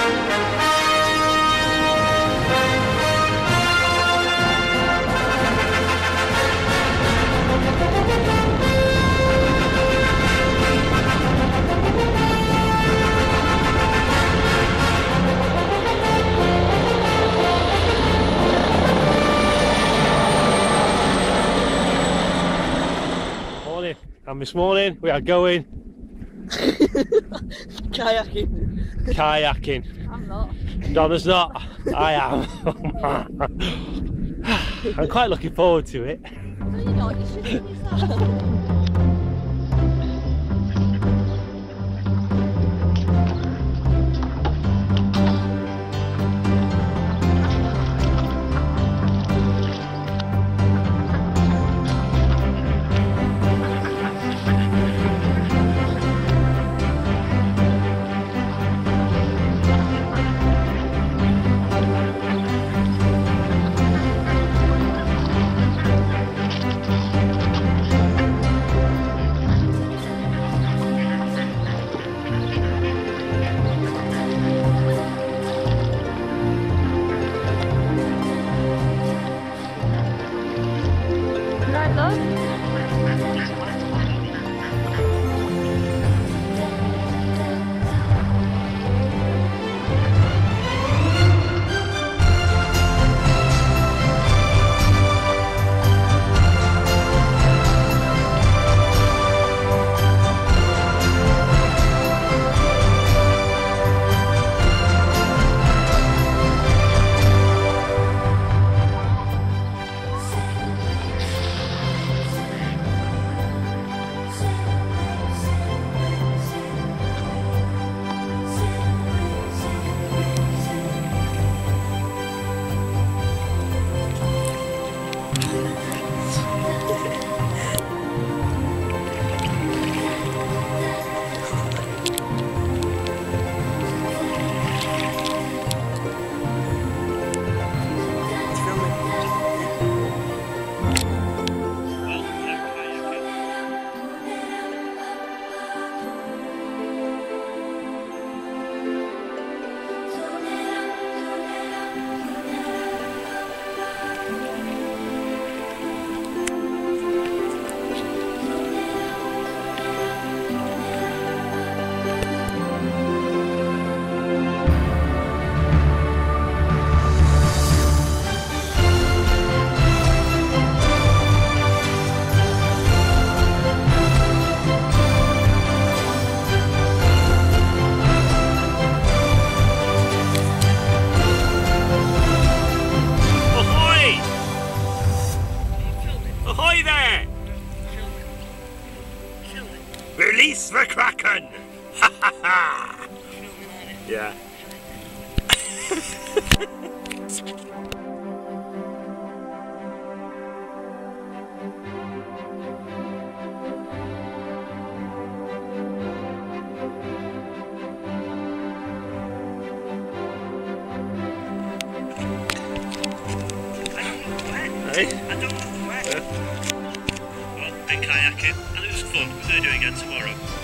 And this morning we are going kayaking. Kayaking. I'm not. Donna's not. I am. I'm quite looking forward to it. No, you're not. You should do yourself. Release the Kraken! Ha ha ha! Yeah. I don't know where. Well, been kayaking and it was fun. We're going to do it again tomorrow.